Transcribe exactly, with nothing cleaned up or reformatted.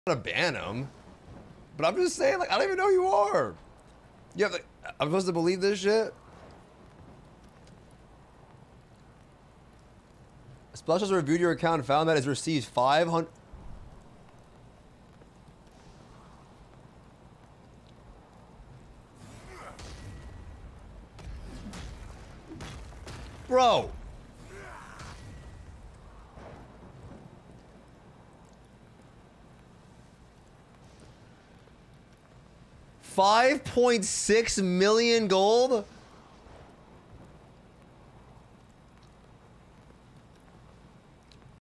to ban him. But I'm just saying, like, I don't even know who you are. You have, like, I'm supposed to believe this shit? Splash has reviewed your account and found that it's received five hundred... Bro! five point six million gold?